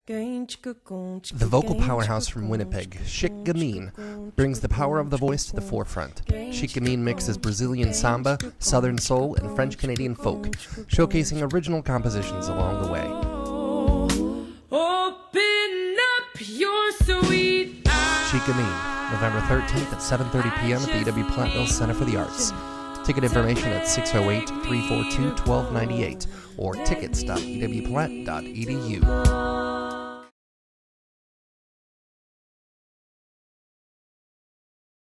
The vocal powerhouse from Winnipeg, Chic Gamine, brings the power of the voice to the forefront. Chic Gamine mixes Brazilian samba, Southern soul, and French-Canadian folk, showcasing original compositions along the way. Open up your sweet eyes. Chic Gamine, November 13th at 7:30 p.m. at the E.W. Platteville Center for the Arts. Ticket information at 608-342-1298 or tickets.ewplatt.edu.